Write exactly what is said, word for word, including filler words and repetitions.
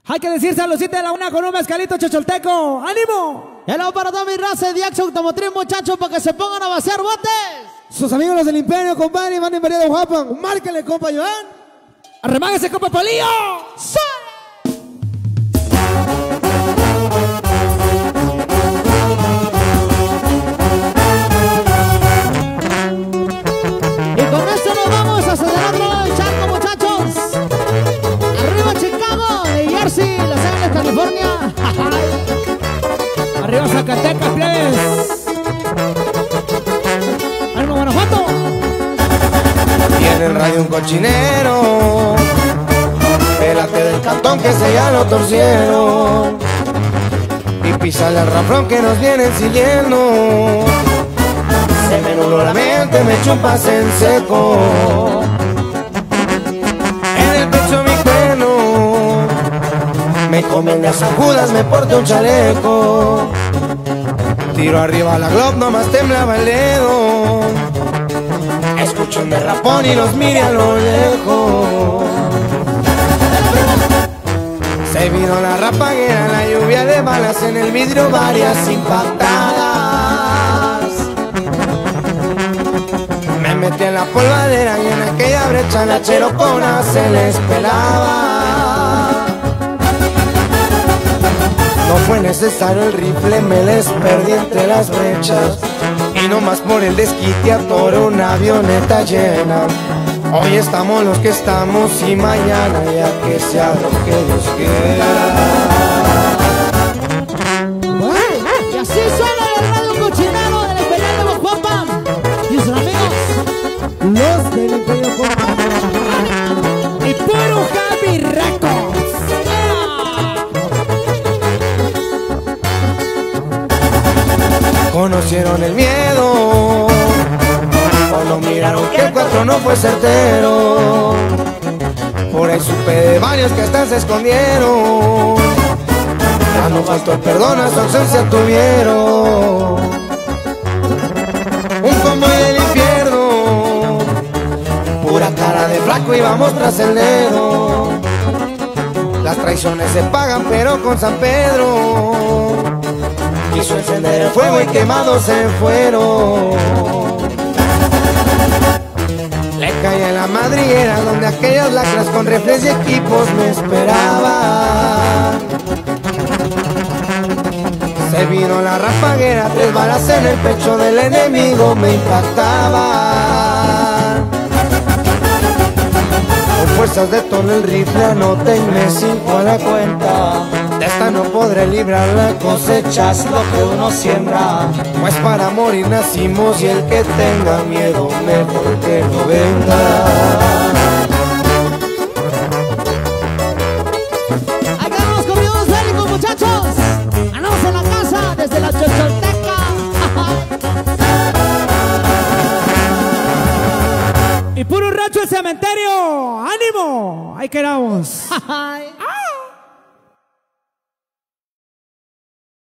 Hay que decir saludcita de la una con un mezcalito chocholteco. ¡Ánimo! Hello para toda mi raza de Action Automotriz, muchachos, para que se pongan a vaciar botes. Sus amigos los del Imperio, compadre, van en variedad de Japan. Márquenle, compa, Joan. Arremáguese, compa, Palillo. ¡Sale! Y con esto nos vamos hasta el otro lado del charco, muchachos. Arriba Chicago, de Jersey, Los Ángeles, California. Arriba Zacatecas, plebes. Ánimo, Guanajuato. Tiene el radio un cochinero, pélate del cantón que se ya lo torcieron, y písale al rafrón que nos vienen siguiendo. Se me nubló la mente, me chupas en seco, en el pecho mi cuerno, me comen las agudas, me porté un chaleco, tiro arriba la glob, nomás temblaba el dedo, escucho un derrapón y los mire a lo lejos. Se vino la rapaguera, la lluvia de balas en el vidrio, varias impactadas. Me metí en la polvadera y en aquella brecha la cherocona se les pelaba. No fue necesario el rifle, me les perdí entre las brechas, y nomás por el desquite atoré una avioneta llena. Hoy estamos los que estamos y mañana ya que sea lo que Dios quiera. Y así suena el radio cochinero del Imperial de Guajuapan y sus amigos, Los del Imperio, compa. y puro Happy Records. Conocieron el miedo cuando miraron que el cuatro no fue certero. Por ahí supe de varios que hasta se escondieron. Ya no faltó el perdón, a su ausencia tuvieron. Un convoy del infierno, pura cara de flaco y vamos tras el dedo. Las traiciones se pagan pero con San Pedro. Quiso encender el fuego y quemados se fueron. Le caí en la madriguera donde aquellas lacras con refres y equipos me esperaban. Se vino la rapaguera, tres balas en el pecho del enemigo me impactaban. Con fuerzas de todo el rifle anótenme cinco a la cuenta. De esta no podré librar la cosecha, es lo que uno siembra. Pues para morir nacimos y el que tenga miedo mejor que no venga. Acá vamos con videos bélicos, muchachos. Andamos en la casa desde la Chocholteca. Y puro racho el cementerio. ¡Ánimo! Ahí quedamos.